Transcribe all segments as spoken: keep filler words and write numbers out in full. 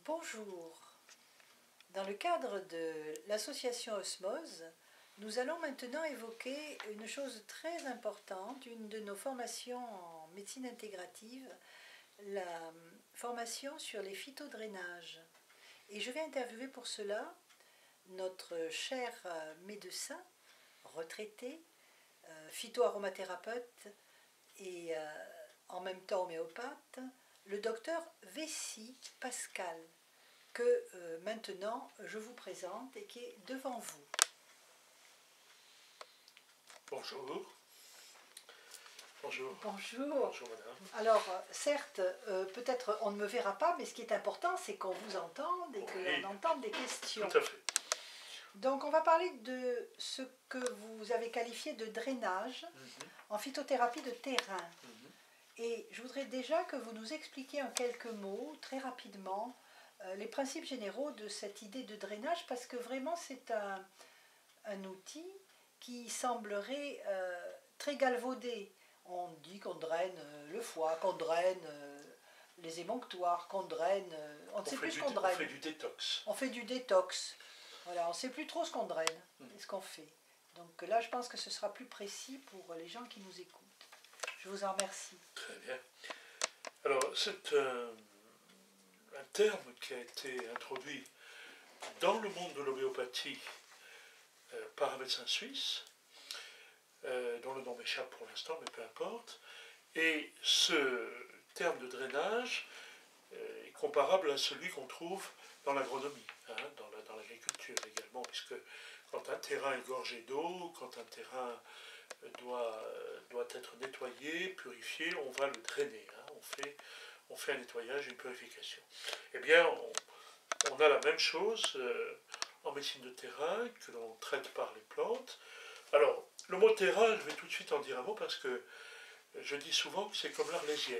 Bonjour. Dans le cadre de l'association Osmose, nous allons maintenant évoquer une chose très importante, une de nos formations en médecine intégrative, la formation sur les phytodrainages. Et je vais interviewer pour cela notre cher médecin retraité, phytoaromathérapeute et euh, en même temps homéopathe, le docteur Vessi Pascal, que euh, maintenant je vous présente et qui est devant vous. Bonjour. Bonjour. Bonjour. Bonjour madame. Alors, certes, euh, peut-être on ne me verra pas, mais ce qui est important, c'est qu'on vous entende et Oui. qu'on entende des questions. Tout à fait. Donc, on va parler de ce que vous avez qualifié de drainage Mm-hmm. en phytothérapie de terrain. Mm-hmm. Et je voudrais déjà que vous nous expliquiez en quelques mots, très rapidement, euh, les principes généraux de cette idée de drainage, parce que vraiment c'est un, un outil qui semblerait euh, très galvaudé. On dit qu'on draine euh, le foie, qu'on draine euh, les émonctoires, qu'on draine... Euh, on ne sait plus ce qu'on draine. On fait du détox. On fait du détox. Voilà, on ne sait plus trop ce qu'on draine Mm. et ce qu'on fait. Donc là, je pense que ce sera plus précis pour les gens qui nous écoutent. Je vous en remercie. Très bien. Alors, c'est un, un terme qui a été introduit dans le monde de l'homéopathie euh, par un médecin suisse, euh, dont le nom m'échappe pour l'instant, mais peu importe. Et ce terme de drainage euh, est comparable à celui qu'on trouve dans l'agronomie, hein, dans, la, dans l'agriculture également, puisque quand un terrain est gorgé d'eau, quand un terrain doit, doit être nettoyé, purifié, on va le drainer. Hein, on, fait, on fait un nettoyage, une purification. Eh bien, on, on a la même chose euh, en médecine de terrain que l'on traite par les plantes. Alors, le mot terrain, je vais tout de suite en dire un mot parce que je dis souvent que c'est comme l'Arlésienne.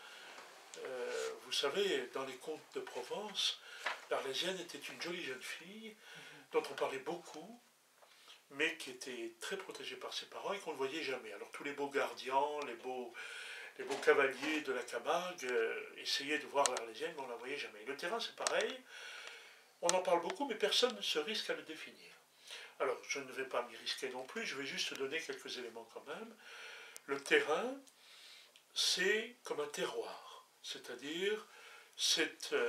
Euh, vous savez, dans les contes de Provence, l'Arlésienne était une jolie jeune fille dont on parlait beaucoup, mais qui était très protégée par ses parents et qu'on ne voyait jamais. Alors tous les beaux gardiens, les beaux, les beaux cavaliers de la Camargue euh, essayaient de voir l'Arlésienne, mais on ne la voyait jamais. Le terrain, c'est pareil, on en parle beaucoup, mais personne ne se risque à le définir. Alors, je ne vais pas m'y risquer non plus, je vais juste donner quelques éléments quand même. Le terrain, c'est comme un terroir, c'est-à-dire, c'est euh,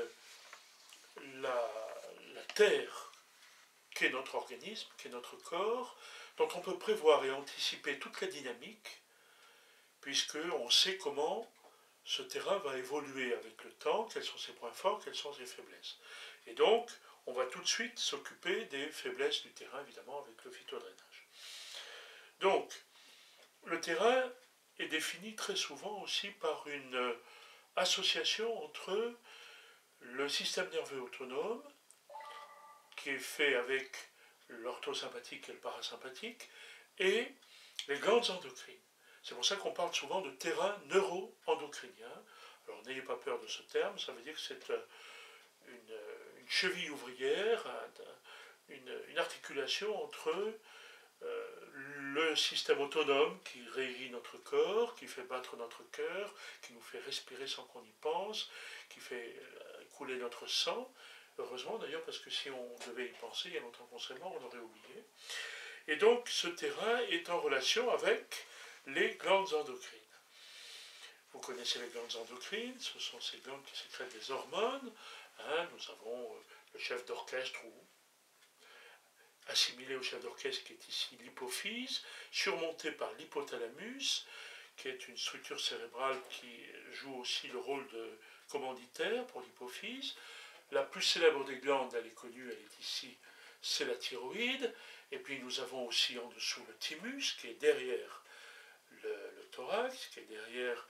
la, la terre qu'est notre organisme, qu'est notre corps, dont on peut prévoir et anticiper toute la dynamique, puisqu'on sait comment ce terrain va évoluer avec le temps, quels sont ses points forts, quelles sont ses faiblesses. Et donc, on va tout de suite s'occuper des faiblesses du terrain, évidemment, avec le phytodrainage. Donc, le terrain est défini très souvent aussi par une association entre le système nerveux autonome, qui est fait avec l'orthosympathique et le parasympathique, et les glandes endocrines. C'est pour ça qu'on parle souvent de terrain neuro-endocrinien. Alors n'ayez pas peur de ce terme, ça veut dire que c'est une, une cheville ouvrière, une, une articulation entre euh, le système autonome qui régit notre corps, qui fait battre notre cœur, qui nous fait respirer sans qu'on y pense, qui fait couler notre sang. Heureusement d'ailleurs, parce que si on devait y penser, il y a longtemps qu'on serait mort, on aurait oublié. Et donc ce terrain est en relation avec les glandes endocrines. Vous connaissez les glandes endocrines, ce sont ces glandes qui sécrètent des hormones. Hein, nous avons le chef d'orchestre, ou assimilé au chef d'orchestre qui est ici l'hypophyse, surmonté par l'hypothalamus, qui est une structure cérébrale qui joue aussi le rôle de commanditaire pour l'hypophyse. La plus célèbre des glandes, elle est connue, elle est ici, c'est la thyroïde. Et puis nous avons aussi en dessous le thymus, qui est derrière le, le thorax, qui est derrière,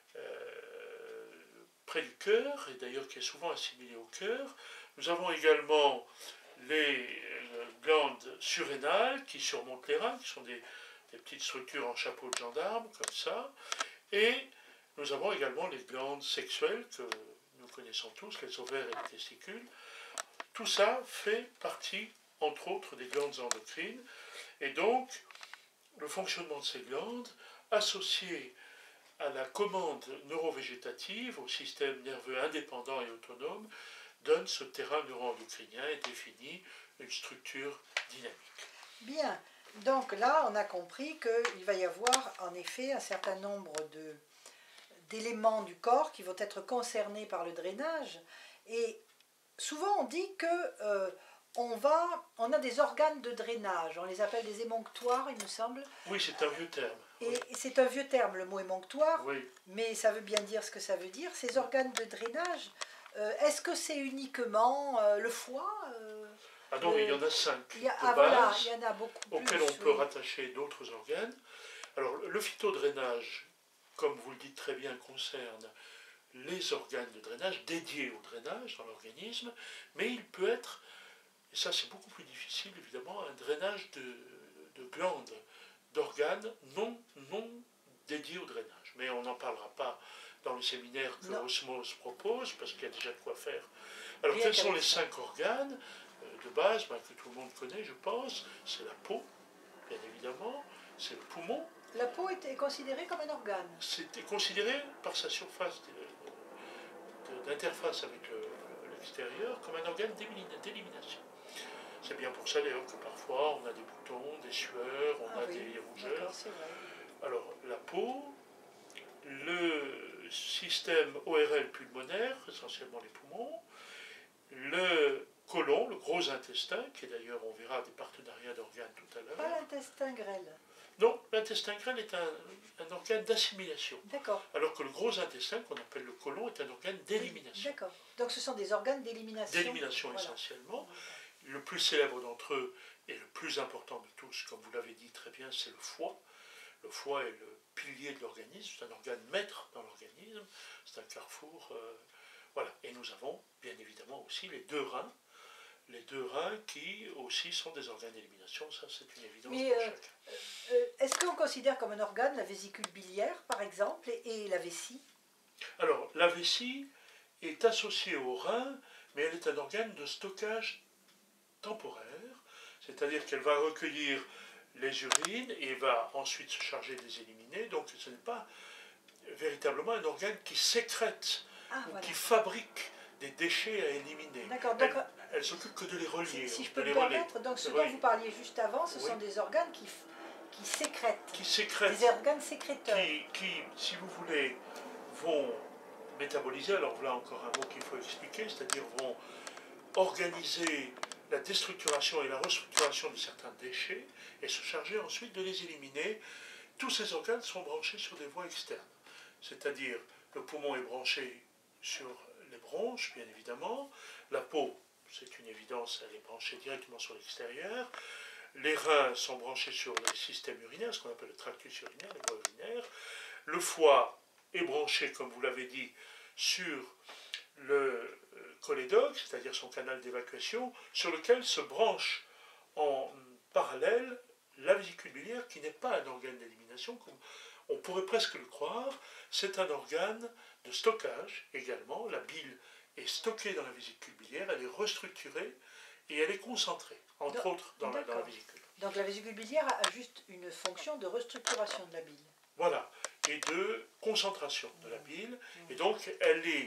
euh, près du cœur, et d'ailleurs qui est souvent assimilé au cœur. Nous avons également les, les glandes surrénales qui surmontent les reins, qui sont des, des petites structures en chapeau de gendarme, comme ça. Et nous avons également les glandes sexuelles que nous connaissons tous, les ovaires et les testicules. Tout ça fait partie, entre autres, des glandes endocrines. Et donc, le fonctionnement de ces glandes, associé à la commande neurovégétative, au système nerveux indépendant et autonome, donne ce terrain neuroendocrinien et définit une structure dynamique. Bien. Donc là, on a compris qu'il va y avoir en effet un certain nombre de, d'éléments du corps qui vont être concernés par le drainage. Et souvent, on dit que euh, on, va, on a des organes de drainage. On les appelle des émonctoires, il me semble. Oui, c'est un vieux terme. Et Oui. c'est un vieux terme, le mot émonctoire, Oui. mais ça veut bien dire ce que ça veut dire. Ces organes de drainage, euh, est-ce que c'est uniquement euh, le foie euh, Ah non, le... mais il y en a cinq il y a, de ah, base, voilà, il y en a beaucoup auxquels plus, on peut oui. rattacher d'autres organes. Alors, le phytodrainage, comme vous le dites très bien, concerne les organes de drainage dédiés au drainage dans l'organisme, mais il peut être, et ça c'est beaucoup plus difficile évidemment, un drainage de, de glandes, d'organes non, non dédiés au drainage. Mais on n'en parlera pas dans le séminaire que Non. Osmose propose, parce qu'il y a déjà de quoi faire. Alors, Rien quels sont qu'avec les ça. cinq organes de base, ben, que tout le monde connaît, je pense? C'est la peau, bien évidemment, c'est le poumon. La peau est considérée comme un organe. C'était considéré par sa surface d'interface avec l'extérieur comme un organe d'élimination. C'est bien pour ça d'ailleurs que parfois on a des boutons, des sueurs, on ah, a oui. des rougeurs. C'est vrai. Alors la peau, le système O R L pulmonaire, essentiellement les poumons, le côlon, le gros intestin, qui est d'ailleurs, on verra, des partenariats d'organes tout à l'heure. Pas l'intestin grêle. Non, l'intestin grêle est un, un organe d'assimilation. D'accord. Alors que le gros intestin, qu'on appelle le côlon, est un organe d'élimination. D'accord. Donc ce sont des organes d'élimination. D'élimination voilà. essentiellement. Le plus célèbre d'entre eux et le plus important de tous, comme vous l'avez dit très bien, c'est le foie. Le foie est le pilier de l'organisme, c'est un organe maître dans l'organisme, c'est un carrefour. Euh, voilà. Et nous avons bien évidemment aussi les deux reins. Les deux reins qui aussi sont des organes d'élimination, ça c'est une évidence Mais, pour euh, chacun. Euh, Est-ce qu'on considère comme un organe la vésicule biliaire, par exemple, et, et la vessie? Alors, la vessie est associée au rein, mais elle est un organe de stockage temporaire, c'est-à-dire qu'elle va recueillir les urines et va ensuite se charger de les éliminer, donc ce n'est pas véritablement un organe qui sécrète ah, ou voilà. qui fabrique des déchets à éliminer. D'accord, donc... Elle, elle s'occupe que de les relier. Si, si je de peux les me permettre, donc ce dont relier. vous parliez juste avant, ce oui. sont des organes qui, qui sécrètent. Qui sécrètent. Des organes sécréteurs. Qui, qui, si vous voulez, vont métaboliser, alors voilà encore un mot qu'il faut expliquer, c'est-à-dire vont organiser la déstructuration et la restructuration de certains déchets et se charger ensuite de les éliminer. Tous ces organes sont branchés sur des voies externes, c'est-à-dire le poumon est branché sur les bronches, bien évidemment, la peau, c'est une évidence, elle est branchée directement sur l'extérieur, les reins sont branchés sur les systèmes urinaires, ce qu'on appelle le tractus urinaire, les voies urinaires, le foie est branché, comme vous l'avez dit, sur le cholédoque, c'est-à-dire son canal d'évacuation, sur lequel se branche en parallèle la vésicule biliaire, qui n'est pas un organe d'élimination, comme on pourrait presque le croire, c'est un organe de stockage également. La bile est stockée dans la vésicule biliaire, elle est restructurée et elle est concentrée, entre Donc, autres dans la, dans la vésicule. Donc la vésicule biliaire a juste une fonction de restructuration de la bile. Voilà, et de concentration de la bile, mmh. et donc elle est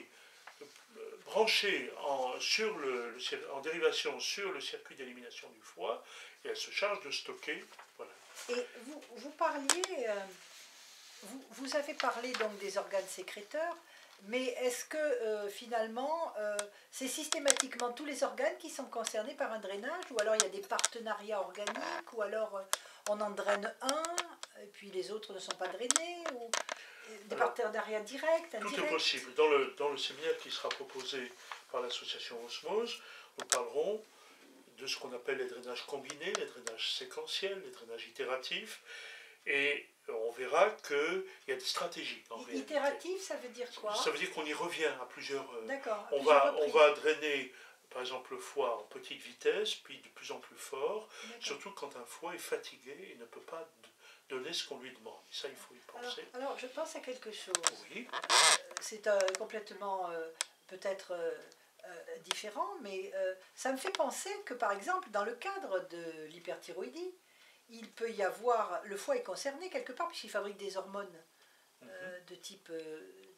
branchée en, sur le, le, en dérivation sur le circuit d'élimination du foie, et elle se charge de stocker. Voilà. Et vous, vous parliez, euh, vous, vous avez parlé donc des organes sécréteurs, mais est-ce que euh, finalement, euh, c'est systématiquement tous les organes qui sont concernés par un drainage, ou alors il y a des partenariats organiques, ou alors euh, on en draine un, et puis les autres ne sont pas drainés, ou des alors, partenariats directs, indirects? Tout est possible. Dans le, dans le séminaire qui sera proposé par l'association Osmose, nous parlerons de ce qu'on appelle les drainages combinés, les drainages séquentiels, les drainages itératifs, et on verra qu'il y a des stratégies en réalité. Itératif, ça veut dire quoi? Ça veut dire qu'on y revient à plusieurs... D'accord. On, va, on va drainer, par exemple, le foie en petite vitesse, puis de plus en plus fort, surtout quand un foie est fatigué et ne peut pas donner ce qu'on lui demande. Et ça, il faut y penser. Alors, alors je pense à quelque chose. Oui. Euh, C'est euh, complètement, euh, peut-être... Euh, Euh, différent, mais euh, ça me fait penser que par exemple dans le cadre de l'hyperthyroïdie, il peut y avoir, le foie est concerné quelque part puisqu'il fabrique des hormones euh, mm-hmm. de type euh,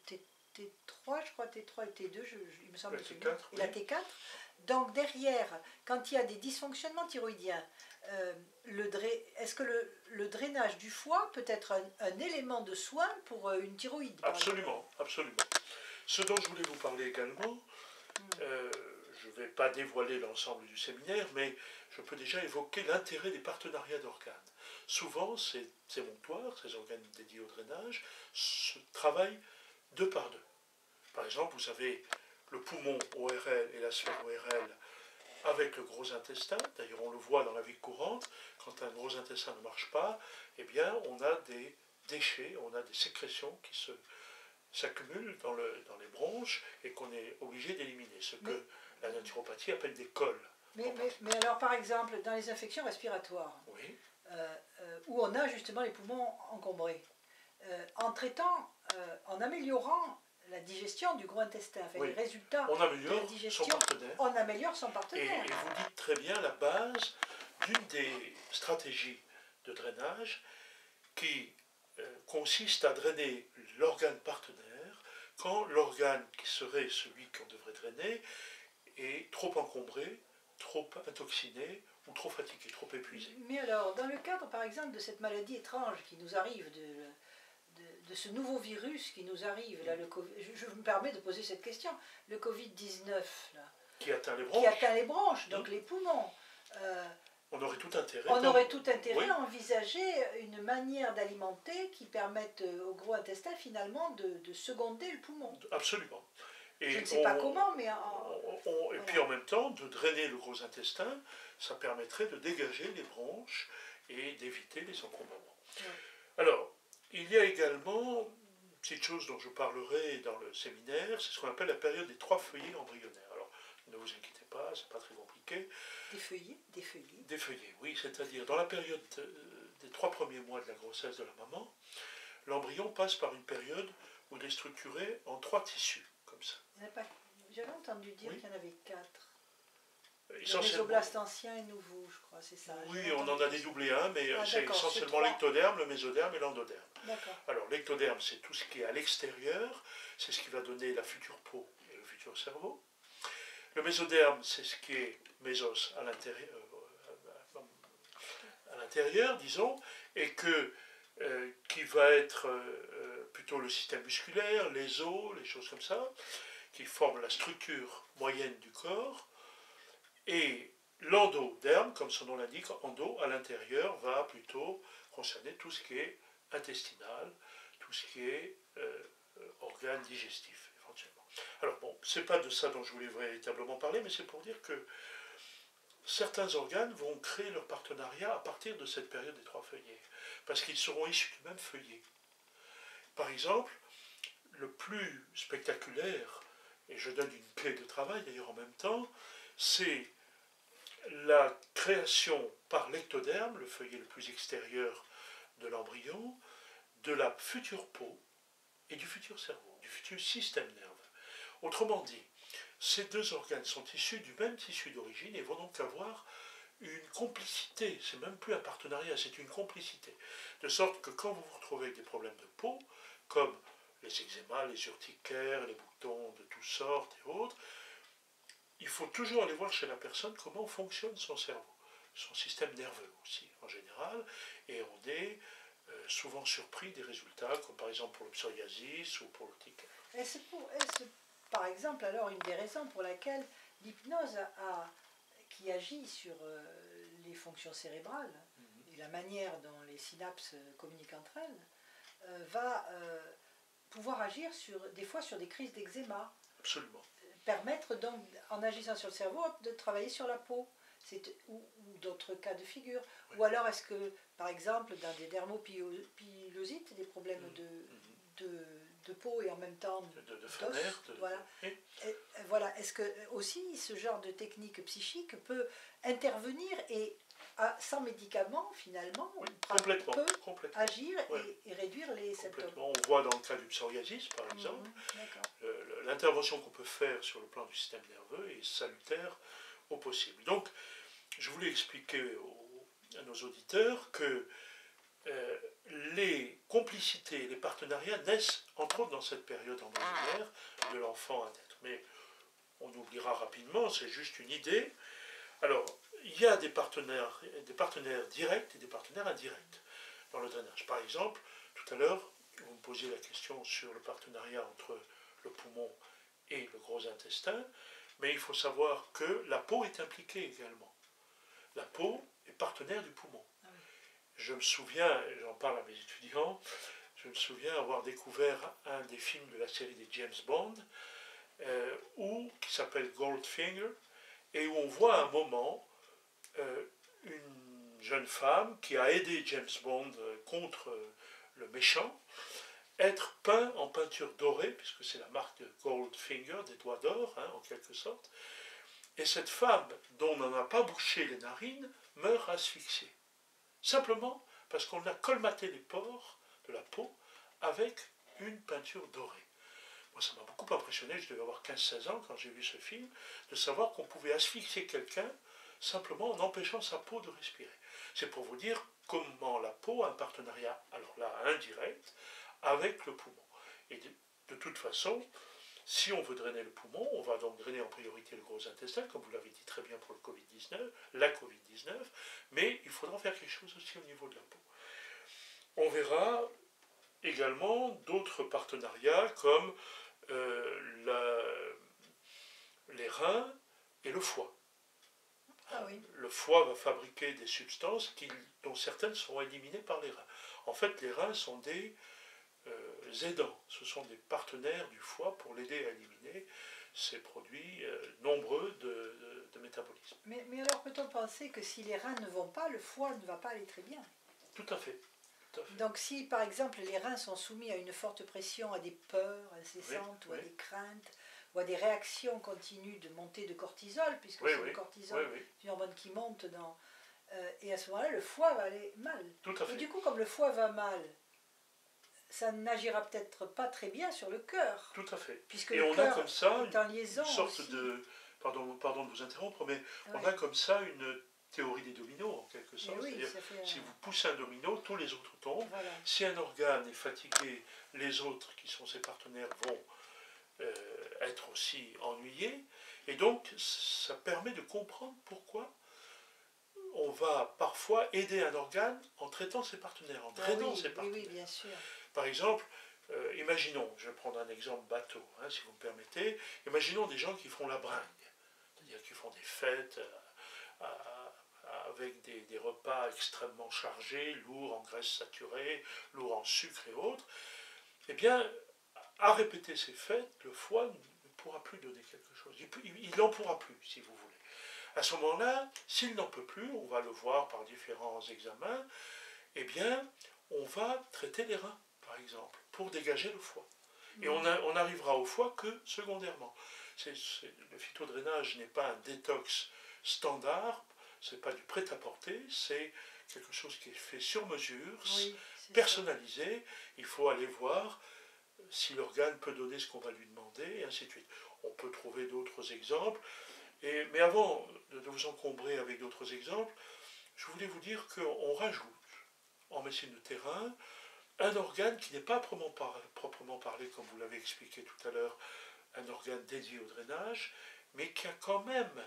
T trois, je crois, T trois et T deux, je, je, il me semble La que T c'est quatre, et la oui. T quatre. Donc derrière, quand il y a des dysfonctionnements thyroïdiens, euh, est-ce que le, le drainage du foie peut être un, un élément de soin pour euh, une thyroïde, par exemple? Absolument, absolument. Ce dont je voulais vous parler également, Hmm. euh, je ne vais pas dévoiler l'ensemble du séminaire, mais je peux déjà évoquer l'intérêt des partenariats d'organes. Souvent, ces émonctoires, ces organes dédiés au drainage, se travaillent deux par deux. Par exemple, vous avez le poumon O R L et la sphère O R L avec le gros intestin. D'ailleurs, on le voit dans la vie courante, quand un gros intestin ne marche pas, eh bien, on a des déchets, on a des sécrétions qui se s'accumulent dans, le, dans les bronches et qu'on est obligé d'éliminer, ce que mais, la naturopathie appelle des cols. Mais, mais, mais alors, par exemple, dans les infections respiratoires, oui. euh, euh, où on a justement les poumons encombrés, euh, en traitant, euh, en améliorant la digestion du gros intestin, enfin, oui. les résultats on améliore de la digestion, son partenaire. on améliore son partenaire. Et, et vous dites très bien la base d'une des stratégies de drainage qui euh, consiste à drainer l'organe partenaire quand l'organe qui serait celui qu'on devrait drainer est trop encombré, trop intoxiné ou trop fatigué, trop épuisé. Mais alors, dans le cadre par exemple de cette maladie étrange qui nous arrive, de, de, de ce nouveau virus qui nous arrive, là, le COVID, je, je me permets de poser cette question, le Covid dix-neuf, là, qui atteint les bronches, qui atteint les bronches donc mmh. les poumons, euh, on aurait tout intérêt, on comme... aurait tout intérêt oui. à envisager une manière d'alimenter qui permette au gros intestin finalement de, de seconder le poumon. Absolument. Et je ne sais on, pas comment, mais... En, on, on, et voilà. Puis en même temps, de drainer le gros intestin, ça permettrait de dégager les bronches et d'éviter les encombrements. Oui. Alors, il y a également une petite chose dont je parlerai dans le séminaire, c'est ce qu'on appelle la période des trois feuillets embryonnaires. Alors, ne vous inquiétez pas, c'est pas très compliqué. Des feuillets, des feuillets. Des feuillets, oui, c'est-à-dire dans la période des trois premiers mois de la grossesse de la maman, l'embryon passe par une période où il est structuré en trois tissus, comme ça. J'avais entendu dire oui. qu'il y en avait quatre. Le mésoblaste ancien et nouveau, je crois, c'est ça. Oui, on en a dédoublé un, mais ah, c'est essentiellement l'ectoderme, le mésoderme et l'endoderme. Alors l'ectoderme, c'est tout ce qui est à l'extérieur, c'est ce qui va donner la future peau et le futur cerveau. Le mésoderme, c'est ce qui est mésos à l'intérieur, à l'intérieur, disons, et que, euh, qui va être euh, plutôt le système musculaire, les os, les choses comme ça, qui forment la structure moyenne du corps. Et l'endoderme, comme son nom l'indique, endo, à l'intérieur, va plutôt concerner tout ce qui est intestinal, tout ce qui est euh, organe digestif, éventuellement. Alors bon, c'est pas de ça dont je voulais véritablement parler, mais c'est pour dire que certains organes vont créer leur partenariat à partir de cette période des trois feuillets, parce qu'ils seront issus du même feuillet. Par exemple, le plus spectaculaire, et je donne une clé de travail d'ailleurs en même temps, c'est la création par l'ectoderme, le feuillet le plus extérieur de l'embryon, de la future peau et du futur cerveau, du futur système nerveux. Autrement dit, ces deux organes sont issus du même tissu d'origine et vont donc avoir une complicité, c'est même plus un partenariat, c'est une complicité. De sorte que quand vous vous retrouvez avec des problèmes de peau, comme les eczémas, les urticaires, les boutons de toutes sortes et autres, il faut toujours aller voir chez la personne comment fonctionne son cerveau, son système nerveux aussi, en général, et on est euh, souvent surpris des résultats, comme par exemple pour le psoriasis ou pour l'urticaire. Est-ce, est-ce par exemple alors une des raisons pour laquelle l'hypnose a, a, qui agit sur euh, les fonctions cérébrales mm-hmm. et la manière dont les synapses communiquent entre elles, euh, va euh, pouvoir agir sur, des fois sur des crises d'eczéma. Absolument. Permettre donc, en agissant sur le cerveau, de travailler sur la peau, c'est, ou, ou d'autres cas de figure. Oui. Ou alors est-ce que, par exemple, dans des dermopilosites, des problèmes mmh. de, de, de peau et en même temps de, de, de fenêtre, de, voilà. De... Et, voilà, est-ce que aussi ce genre de technique psychique peut intervenir et à, sans médicaments finalement oui, on complètement, peut complètement. agir ouais. et, et réduire les symptômes. On voit dans le cas du psoriasis par exemple, mmh, euh, l'intervention qu'on peut faire sur le plan du système nerveux est salutaire au possible. Donc je voulais expliquer aux, à nos auditeurs que euh, les complicités, les partenariats naissent entre autres dans cette période embryonnaire de l'enfant à naître. Mais on oubliera rapidement, c'est juste une idée. Alors, il y a des partenaires, des partenaires directs et des partenaires indirects dans le drainage. Par exemple, tout à l'heure, vous me posiez la question sur le partenariat entre le poumon et le gros intestin, mais il faut savoir que la peau est impliquée également. La peau est partenaire du poumon. Je me souviens, j'en parle à mes étudiants, je me souviens avoir découvert un des films de la série des James Bond, euh, où, qui s'appelle Goldfinger, et où on voit à un moment euh, une jeune femme qui a aidé James Bond euh, contre euh, le méchant, être peint en peinture dorée, puisque c'est la marque de Goldfinger, des doigts d'or, hein, en quelque sorte, et cette femme, dont on n'en a pas bouché les narines, meurt asphyxiée. Simplement parce qu'on a colmaté les pores de la peau avec une peinture dorée. Moi, ça m'a beaucoup impressionné, je devais avoir quinze seize ans quand j'ai vu ce film, de savoir qu'on pouvait asphyxier quelqu'un simplement en empêchant sa peau de respirer. C'est pour vous dire comment la peau a un partenariat, alors là, indirect, avec le poumon. Et de, de toute façon, si on veut drainer le poumon, on va donc drainer en priorité le gros intestin, comme vous l'avez dit très bien pour le Covid dix-neuf, la Covid dix-neuf, mais il faudra faire quelque chose aussi au niveau de la peau. On verra également d'autres partenariats comme euh, la, les reins et le foie. Ah oui. Le foie va fabriquer des substances qui, dont certaines seront éliminées par les reins. En fait, les reins sont des euh, aidants, ce sont des partenaires du foie pour l'aider à éliminer ces produits euh, nombreux de, de, de métabolisme. Mais, mais alors peut-on penser que si les reins ne vont pas, le foie ne va pas aller très bien? Tout à fait. Tout à fait. Donc si par exemple les reins sont soumis à une forte pression, à des peurs incessantes, oui, ou à oui. des craintes, ou à des réactions continues de montée de cortisol, puisque oui, c'est oui. le cortisol, oui, oui. une hormone qui monte dans... Euh, et à ce moment-là, le foie va aller mal. Tout à fait. Et du coup, comme le foie va mal, ça n'agira peut-être pas très bien sur le cœur. Tout à fait. Puisque et le on a comme ça une, une sorte aussi. de... Pardon, pardon de vous interrompre, mais oui. on a comme ça une théorie des dominos, en quelque sorte. Oui, C'est-à-dire, fait, si vous poussez un domino, tous les autres tombent. Voilà. Si un organe est fatigué, les autres, qui sont ses partenaires, vont euh, être aussi ennuyés. Et donc, ça permet de comprendre pourquoi on va parfois aider un organe en traitant ses partenaires, en drainant ah oui, ses partenaires. Oui, oui, bien sûr. Par exemple, euh, imaginons, je vais prendre un exemple bateau, hein, si vous me permettez, imaginons des gens qui font la bringue, c'est-à-dire qui font des fêtes euh, à, avec des, des repas extrêmement chargés, lourds en graisses saturées, lourds en sucre et autres. Eh bien, à répéter ces fêtes, le foie ne pourra plus donner quelque chose. Il n'en pourra plus, si vous voulez. À ce moment-là, s'il n'en peut plus, on va le voir par différents examens, eh bien, on va traiter les reins, par exemple, pour dégager le foie. Et on, a, on arrivera au foie que secondairement. C'est, c'est, le phytodrainage n'est pas un détox standard, ce n'est pas du prêt-à-porter, c'est quelque chose qui est fait sur mesure, oui, personnalisé. Ça. Il faut aller voir si l'organe peut donner ce qu'on va lui demander, et ainsi de suite. On peut trouver d'autres exemples. Et, mais avant de vous encombrer avec d'autres exemples, je voulais vous dire qu'on rajoute en médecine de terrain un organe qui n'est pas proprement parlé, proprement parlé, comme vous l'avez expliqué tout à l'heure, un organe dédié au drainage, mais qui a quand même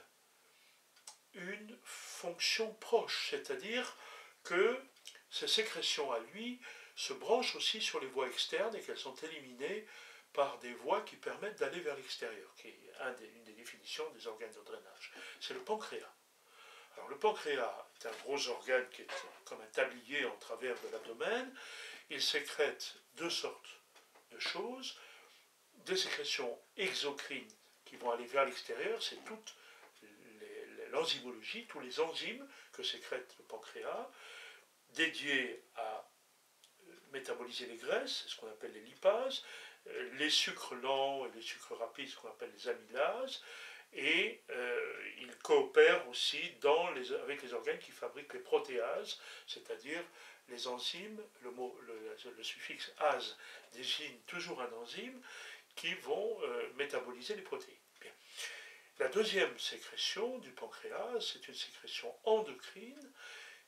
une fonction proche, c'est-à-dire que ces sécrétions à lui se branchent aussi sur les voies externes et qu'elles sont éliminées par des voies qui permettent d'aller vers l'extérieur, qui est un des, une des définitions des organes de drainage. C'est le pancréas. Alors le pancréas est un gros organe qui est comme un tablier en travers de l'abdomen. Il sécrète deux sortes de choses, des sécrétions exocrines qui vont aller vers l'extérieur, c'est toute l'enzymologie, tous les enzymes que sécrète le pancréas, dédiés à métaboliser les graisses, c'est ce qu'on appelle les lipases, les sucres lents et les sucres rapides, ce qu'on appelle les amylases, et euh, il coopère aussi dans les, avec les organes qui fabriquent les protéases, c'est-à-dire les enzymes, le, mot, le, le suffixe ase désigne toujours un enzyme, qui vont euh, métaboliser les protéines. Bien. La deuxième sécrétion du pancréas, c'est une sécrétion endocrine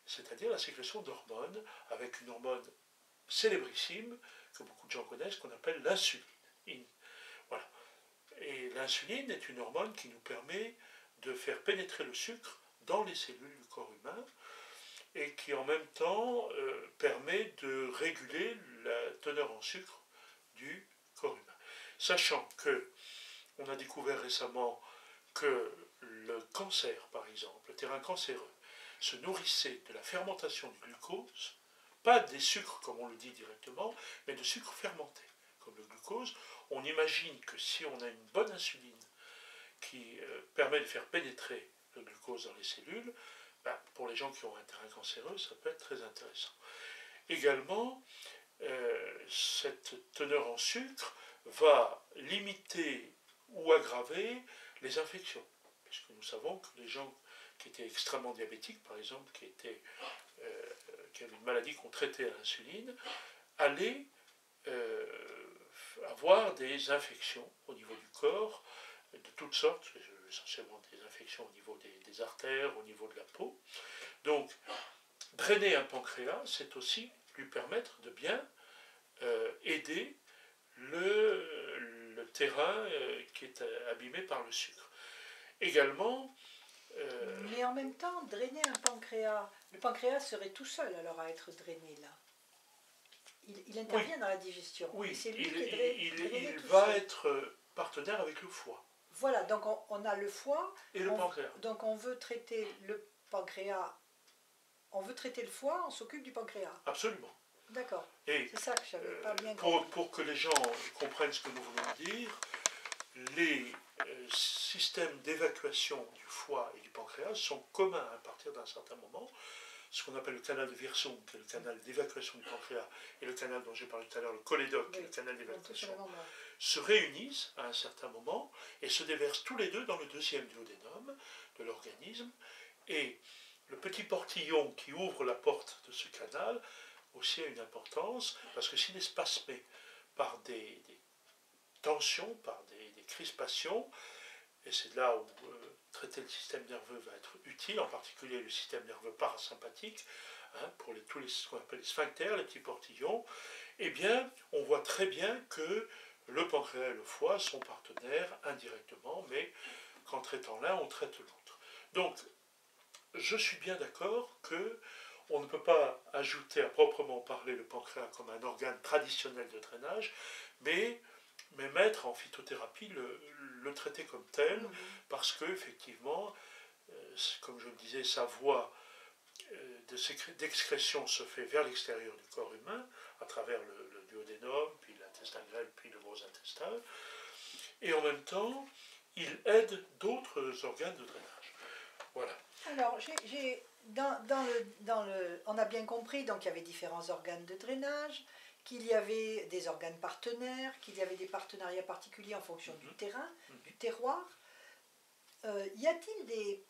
c'est-à-dire la sécrétion d'hormones, avec une hormone célébrissime, que beaucoup de gens connaissent, qu'on appelle l'insuline. Voilà. Et l'insuline est une hormone qui nous permet de faire pénétrer le sucre dans les cellules du corps humain, et qui en même temps euh, permet de réguler la teneur en sucre du corps humain. Sachant que on a découvert récemment que le cancer, par exemple, le terrain cancéreux, se nourrissait de la fermentation du glucose, pas des sucres comme on le dit directement, mais de sucres fermentés, comme le glucose. On imagine que si on a une bonne insuline qui euh, permet de faire pénétrer le glucose dans les cellules, ben, pour les gens qui ont un terrain cancéreux, ça peut être très intéressant. Également, euh, cette teneur en sucre va limiter ou aggraver les infections, puisque nous savons que les gens qui étaient extrêmement diabétiques, par exemple, qui, étaient, euh, qui avaient une maladie qu'on traitait à l'insuline, allaient euh, avoir des infections au niveau du corps, de toutes sortes, essentiellement des infections au niveau des, des artères, au niveau de la peau. Donc, drainer un pancréas, c'est aussi lui permettre de bien euh, aider le, le terrain euh, qui est abîmé par le sucre. Également... Euh, Mais en même temps, drainer un pancréas, le pancréas serait tout seul alors à être drainé là. Il, il intervient oui. dans la digestion. Oui, c'est lui il, qui est drainé, il, drainé il tout va seul. être partenaire avec le foie. Voilà, donc on, on a le foie. Et le on, pancréas. Donc on veut traiter le pancréas, on veut traiter le foie, on s'occupe du pancréas. Absolument. D'accord. C'est ça que je n'avais pas bien pour, compris. Pour que les gens comprennent ce que nous voulons dire, les euh, systèmes d'évacuation du foie et du pancréas sont communs à partir d'un certain moment. Ce qu'on appelle le canal de Wirsung, qui est le canal d'évacuation du pancréas, et le canal dont j'ai parlé tout à l'heure, le cholédoque, qui est le canal d'évacuation, se réunissent à un certain moment et se déversent tous les deux dans le deuxième duodénum de l'organisme. Et le petit portillon qui ouvre la porte de ce canal aussi a une importance, parce que s'il est spasmé par des, des tensions, par des, des crispations, et c'est là où euh, traiter le système nerveux va être utile, en particulier le système nerveux parasympathique, hein, pour les, tous les, ce qu'on appelle les sphincters, les petits portillons, eh bien, on voit très bien que le pancréas et le foie sont partenaires indirectement, mais qu'en traitant l'un, on traite l'autre. Donc, je suis bien d'accord que on ne peut pas ajouter à proprement parler le pancréas comme un organe traditionnel de drainage, mais, mais mettre en phytothérapie, le, le traiter comme tel, mmh. parce que effectivement, euh, comme je le disais, sa voie euh, d'excrétion se fait vers l'extérieur du corps humain, à travers le, le duodénum, puis l'intestin grêle, puis le gros intestin, et en même temps, il aide d'autres organes de drainage. Voilà. Alors, j'ai... Dans, dans le, dans le, on a bien compris, donc il y avait différents organes de drainage, qu'il y avait des organes partenaires, qu'il y avait des partenariats particuliers en fonction mmh. du terrain, mmh. du terroir. Euh, y a-t-il des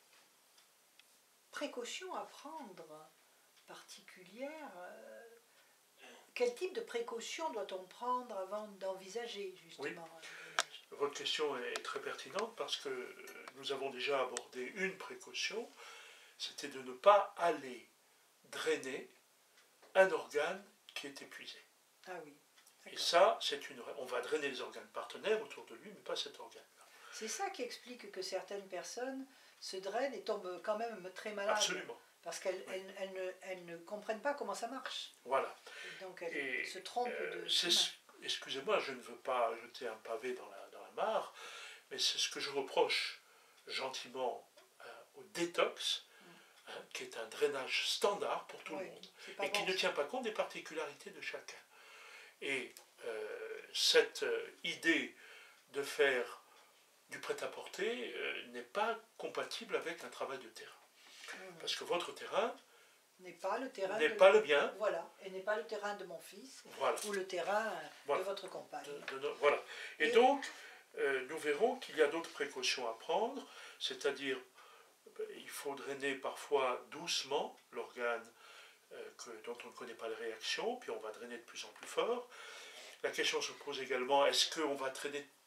précautions à prendre particulières? euh, Quel type de précautions doit-on prendre avant d'envisager justement oui. Votre question est très pertinente parce que nous avons déjà abordé une précaution, c'était de ne pas aller drainer un organe qui est épuisé. Ah oui. Et ça, c'est une. On va drainer les organes partenaires autour de lui, mais pas cet organe-là. C'est ça qui explique que certaines personnes se drainent et tombent quand même très malades. Absolument. Parce qu'elles oui. elles, elles ne, elles ne comprennent pas comment ça marche. Voilà. Et donc elles et se trompent euh, de. Excusez-moi, je ne veux pas jeter un pavé dans la, dans la mare, mais c'est ce que je reproche gentiment euh, au détox. Hein, qui est un drainage standard pour tout oui, le monde, et qui bon. ne tient pas compte des particularités de chacun. Et euh, cette euh, idée de faire du prêt-à-porter euh, n'est pas compatible avec un travail de terrain. Mmh. Parce que votre terrain n'est pas le terrain n'est de, pas le bien. Voilà, et n'est pas le terrain de mon fils, voilà. ou le terrain voilà. de votre compagne. De, de, voilà. Et, et donc, euh, nous verrons qu'il y a d'autres précautions à prendre, c'est-à-dire il faut drainer parfois doucement l'organe euh, dont on ne connaît pas les réactions, puis on va drainer de plus en plus fort. La question se pose également, est-ce qu'on va drainer,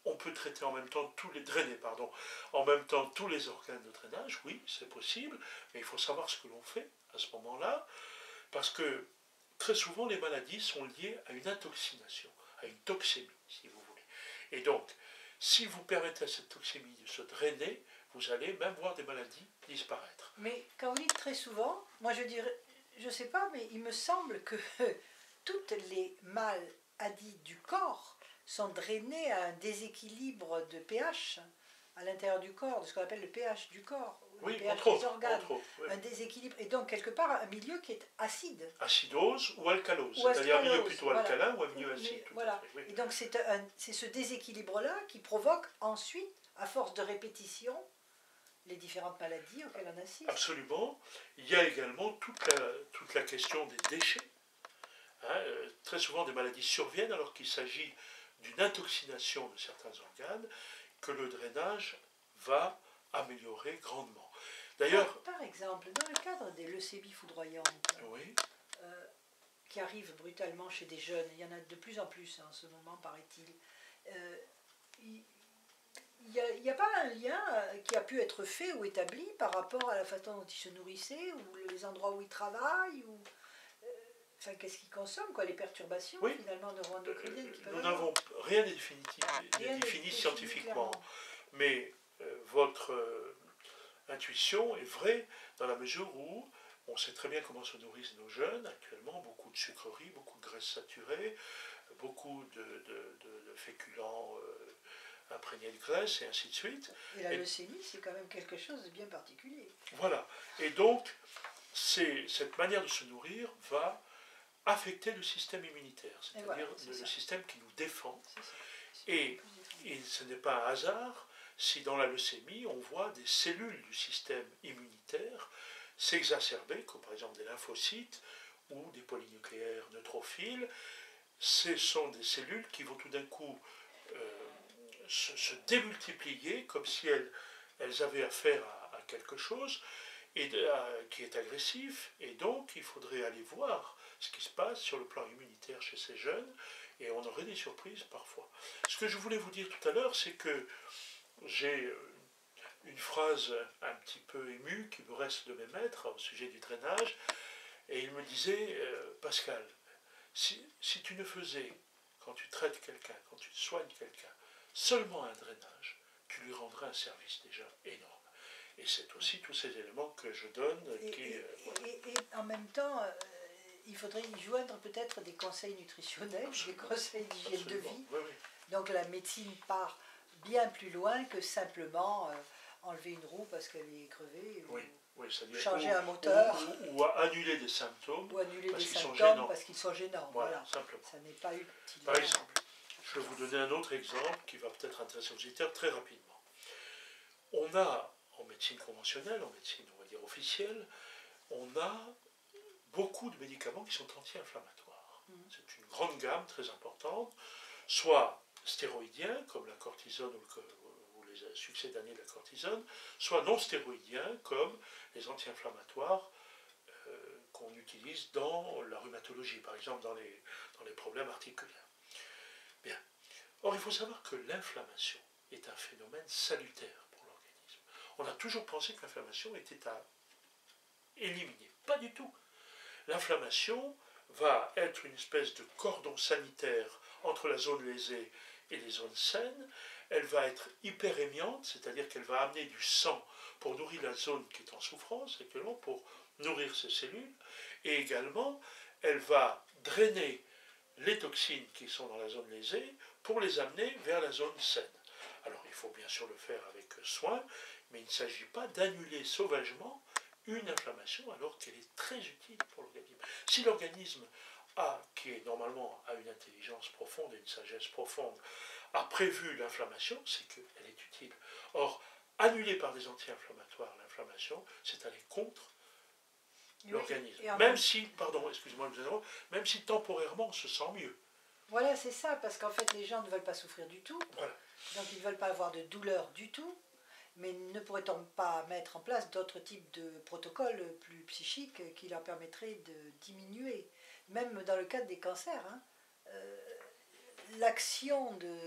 on peut traiter en même temps tous les drainer, pardon, en même temps tous les organes de drainage, oui, c'est possible, mais il faut savoir ce que l'on fait à ce moment-là, parce que très souvent les maladies sont liées à une intoxination, à une toxémie, si vous voulez. Et donc, si vous permettez à cette toxémie de se drainer, vous allez même voir des maladies disparaître. Mais quand vous dites très souvent, moi je dirais, je ne sais pas, mais il me semble que toutes les maladies du corps sont drainées à un déséquilibre de pH à l'intérieur du corps, de ce qu'on appelle le pH du corps, oui, le pH entre des autres, organes, entre autres, oui. Un déséquilibre, et donc quelque part un milieu qui est acide. Acidose ou alcalose, Ou c'est-à-dire un milieu alcalose, plutôt voilà. alcalin ou un milieu acide. Mais, tout voilà. à fait, oui. Et donc c'est ce déséquilibre-là qui provoque ensuite, à force de répétition, les différentes maladies auxquelles on assiste. Absolument. Il y a également toute la, toute la question des déchets. Hein, euh, très souvent, des maladies surviennent alors qu'il s'agit d'une intoxination de certains organes que le drainage va améliorer grandement. D'ailleurs, par, par exemple, dans le cadre des leucémies foudroyantes, oui. euh, qui arrivent brutalement chez des jeunes, il y en a de plus en plus en ce moment, paraît-il, euh, il n'y a, a pas un lien qui a pu être fait ou établi par rapport à la façon dont ils se nourrissaient, ou les endroits où ils travaillent, ou euh, enfin, qu'est-ce qu'ils consomment, quoi, les perturbations oui. finalement neuroendocriniennes qui peuvent Nous avoir. n'avons rien n'est définitif, Rien défini défini scientifiquement, clairement. mais euh, votre euh, intuition est vraie dans la mesure où on sait très bien comment se nourrissent nos jeunes actuellement, beaucoup de sucreries, beaucoup de graisses saturées, beaucoup de, de, de, de féculents euh, imprégnés de graisse et ainsi de suite. Et la et, leucémie, c'est quand même quelque chose de bien particulier. Voilà. Et donc, cette manière de se nourrir va affecter le système immunitaire, c'est-à-dire voilà, le, le ça. système qui nous défend. Et, et ce n'est pas un hasard si dans la leucémie, on voit des cellules du système immunitaire s'exacerber, comme par exemple des lymphocytes ou des polynucléaires neutrophiles. Ce sont des cellules qui vont tout d'un coup euh, se, se démultiplier comme si elles, elles avaient affaire à, à quelque chose et de, à, qui est agressif, et donc il faudrait aller voir ce qui se passe sur le plan immunitaire chez ces jeunes, et on aurait des surprises parfois. Ce que je voulais vous dire tout à l'heure, c'est que j'ai une phrase un petit peu émue qui me reste de mes maîtres au sujet du drainage, et il me disait, euh, Pascal, si, si tu ne faisais, quand tu traites quelqu'un, quand tu soignes quelqu'un, seulement un drainage, tu lui rendrais un service déjà énorme. Et c'est aussi tous ces éléments que je donne. Et, qui, et, euh, voilà. et, et en même temps, euh, il faudrait y joindre peut-être des conseils nutritionnels, absolument, des conseils d'hygiène de vie. Oui, oui. Donc la médecine part bien plus loin que simplement euh, enlever une roue parce qu'elle est crevée, oui, ou oui, changer ou, un moteur, ou, ou, ou annuler des symptômes, ou annuler parce des qu'ils symptômes sont gênants. parce qu'ils sont gênants. Voilà, voilà. simplement. Ça n'est pas utile. Par exemple, je vais vous donner un autre exemple qui va peut-être intéresser aux auditeurs très rapidement. On a, en médecine conventionnelle, en médecine, on va dire officielle, on a beaucoup de médicaments qui sont anti-inflammatoires. Mmh. C'est une grande gamme très importante, soit stéroïdiens, comme la cortisone ou, le, ou les succédanés de la cortisone, soit non stéroïdiens, comme les anti-inflammatoires euh, qu'on utilise dans la rhumatologie, par exemple dans les, dans les problèmes articulaires. Bien. Or, il faut savoir que l'inflammation est un phénomène salutaire pour l'organisme. On a toujours pensé que l'inflammation était à éliminer. Pas du tout. L'inflammation va être une espèce de cordon sanitaire entre la zone lésée et les zones saines. Elle va être hyperémiante, c'est-à-dire qu'elle va amener du sang pour nourrir la zone qui est en souffrance, actuellement, pour nourrir ces cellules. Et également, elle va drainer les toxines qui sont dans la zone lésée pour les amener vers la zone saine. Alors, il faut bien sûr le faire avec soin, mais il ne s'agit pas d'annuler sauvagement une inflammation alors qu'elle est très utile pour l'organisme. Si l'organisme a, qui est normalement a une intelligence profonde et une sagesse profonde, a prévu l'inflammation, c'est qu'elle est utile. Or, annuler par des anti-inflammatoires l'inflammation, c'est aller contre oui, l'organisme. Même même si, pardon, excusez-moi, même si temporairement on se sent mieux. Voilà, c'est ça, parce qu'en fait les gens ne veulent pas souffrir du tout, voilà. Donc ils ne veulent pas avoir de douleur du tout. Mais ne pourrait-on pas mettre en place d'autres types de protocoles plus psychiques qui leur permettraient de diminuer, même dans le cadre des cancers, hein, euh, l'action de,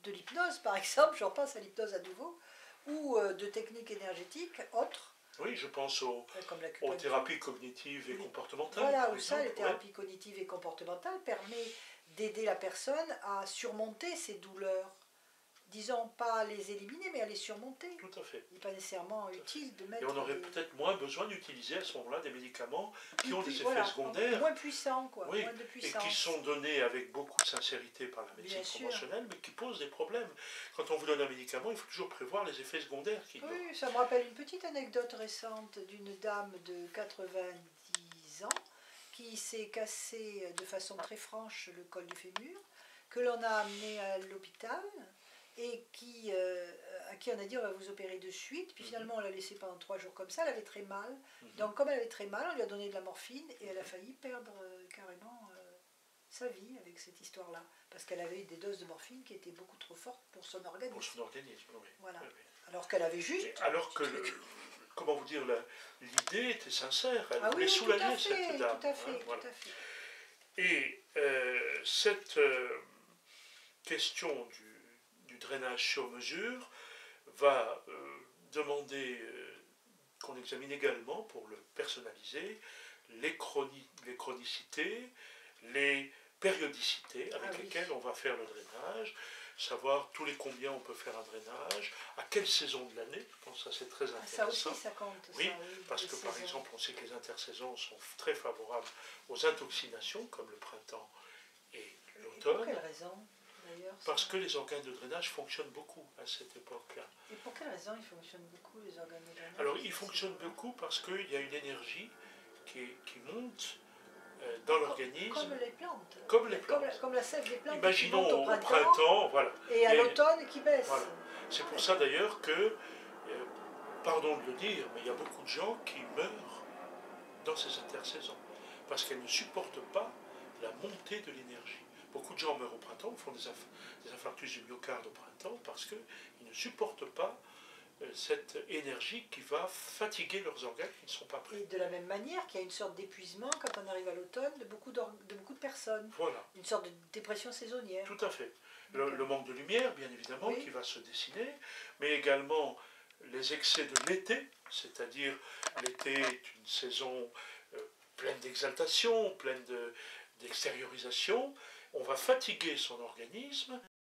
de l'hypnose, par exemple, je repense à l'hypnose à nouveau, ou euh, de techniques énergétiques autres, Oui, je pense aux, euh, comme la aux l'acupuncture. thérapies cognitives et Oui. comportementales, Voilà, par où ça, exemple. les Ouais. thérapies cognitives et comportementales permet d'aider la personne à surmonter ses douleurs. Disons, pas à les éliminer, mais à les surmonter. Tout à fait. Il n'est pas nécessairement Tout à fait. utile de Et mettre on aurait des... peut-être moins besoin d'utiliser à ce moment-là des médicaments qui plus ont pui- des effets voilà, secondaires, moins puissants, quoi, oui, moins de et puissance. qui sont donnés avec beaucoup de sincérité par la médecine Bien sûr. conventionnelle, mais qui posent des problèmes. Quand on vous donne un médicament, il faut toujours prévoir les effets secondaires qu'il y aura. Oui, ça me rappelle une petite anecdote récente d'une dame de quatre-vingt-dix ans qui s'est cassée de façon très franche le col du fémur, que l'on a amenée à l'hôpital et qui, euh, à qui on a dit on va vous opérer de suite. Puis finalement on l'a laissée pendant trois jours comme ça, elle avait très mal. Mhm. Donc comme elle avait très mal, on lui a donné de la morphine et elle a failli perdre euh, carrément euh, sa vie avec cette histoire-là. Parce qu'elle avait eu des doses de morphine qui étaient beaucoup trop fortes pour son organisme. Pour son organisme, oui. Voilà. Oui, oui. Alors qu'elle avait juste... Et alors que, le- comment vous dire, la- l'idée était sincère, elle Ah oui, voulait oui, tout soulager à fait, cette dame. tout à fait, hein, voilà. tout à fait. Et euh, cette euh, question du, du drainage sur mesure va euh, demander euh, qu'on examine également, pour le personnaliser, les, chroni les chronicités, les périodicités avec Ah oui. lesquelles on va faire le drainage, savoir tous les combien on peut faire un drainage, à quelle saison de l'année, je pense que ça c'est très Ah, ça intéressant. aussi, ça compte. Oui, ça, oui, parce les que par saisons. exemple, on sait que les intersaisons sont très favorables aux intoxinations, comme le printemps et Et pour l'automne, quelle raison, d'ailleurs ça parce que les organes de drainage fonctionnent beaucoup à cette époque-là. Et pour quelle raison ils fonctionnent beaucoup, les organes de drainage? Alors, ils fonctionnent beaucoup parce qu'il y a une énergie qui, est- qui monte euh, dans l'organisme. Comme les plantes. Comme les Comme, plantes. la- comme la sève des plantes Imaginons qui monte au au printemps, printemps, voilà. et à Et- l'automne qui baisse. Voilà. C'est pour ça d'ailleurs que, euh, pardon de le dire, mais il y a beaucoup de gens qui meurent dans ces intersaisons, parce qu'elles ne supportent pas la montée de l'énergie. Beaucoup de gens meurent au printemps, font des, inf des infarctus du myocarde au printemps, parce qu'ils ne supportent pas euh, cette énergie qui va fatiguer leurs organes qui ne sont pas prêts. Et de la même manière qu'il y a une sorte d'épuisement quand on arrive à l'automne de, beaucoup de beaucoup de personnes. Voilà. Une sorte de dépression saisonnière. Tout à fait. Le, le manque de lumière, bien évidemment, Oui. qui va se dessiner, mais également les excès de l'été, c'est-à-dire l'été est une saison euh, pleine d'exaltation, pleine d'extériorisation. On va fatiguer son organisme